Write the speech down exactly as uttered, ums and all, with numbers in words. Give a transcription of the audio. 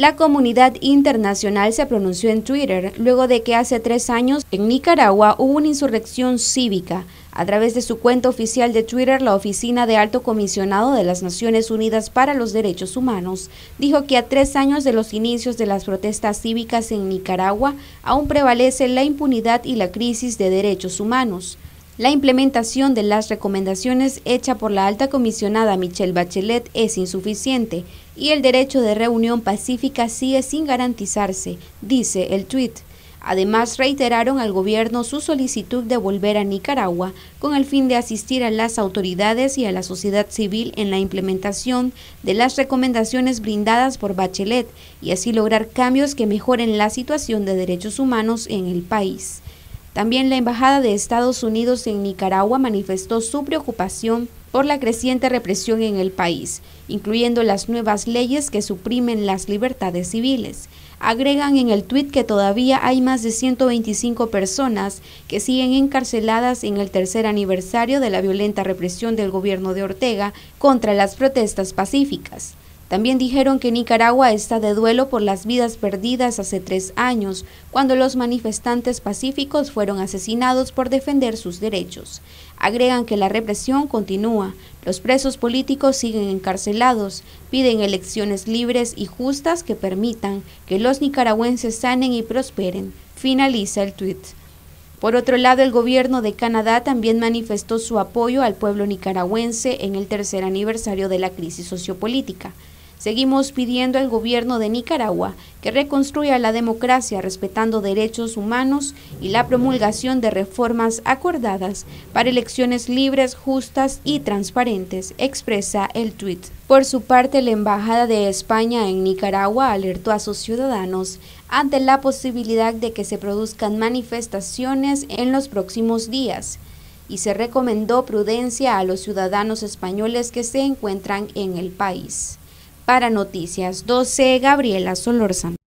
La comunidad internacional se pronunció en Twitter luego de que hace tres años en Nicaragua hubo una insurrección cívica. A través de su cuenta oficial de Twitter, la Oficina de Alto Comisionado de las Naciones Unidas para los Derechos Humanos dijo que a tres años de los inicios de las protestas cívicas en Nicaragua aún prevalece la impunidad y la crisis de derechos humanos. La implementación de las recomendaciones hecha por la alta comisionada Michelle Bachelet es insuficiente y el derecho de reunión pacífica sigue sin garantizarse, dice el tuit. Además, reiteraron al gobierno su solicitud de volver a Nicaragua con el fin de asistir a las autoridades y a la sociedad civil en la implementación de las recomendaciones brindadas por Bachelet y así lograr cambios que mejoren la situación de derechos humanos en el país. También la Embajada de Estados Unidos en Nicaragua manifestó su preocupación por la creciente represión en el país, incluyendo las nuevas leyes que suprimen las libertades civiles. Agregan en el tuit que todavía hay más de ciento veinticinco personas que siguen encarceladas en el tercer aniversario de la violenta represión del gobierno de Ortega contra las protestas pacíficas. También dijeron que Nicaragua está de duelo por las vidas perdidas hace tres años, cuando los manifestantes pacíficos fueron asesinados por defender sus derechos. Agregan que la represión continúa, los presos políticos siguen encarcelados, piden elecciones libres y justas que permitan que los nicaragüenses sanen y prosperen. Finaliza el tuit. Por otro lado, el gobierno de Canadá también manifestó su apoyo al pueblo nicaragüense en el tercer aniversario de la crisis sociopolítica. Seguimos pidiendo al gobierno de Nicaragua que reconstruya la democracia respetando derechos humanos y la promulgación de reformas acordadas para elecciones libres, justas y transparentes, expresa el tuit. Por su parte, la Embajada de España en Nicaragua alertó a sus ciudadanos ante la posibilidad de que se produzcan manifestaciones en los próximos días y se recomendó prudencia a los ciudadanos españoles que se encuentran en el país. Para Noticias doce, Gabriela Solórzano.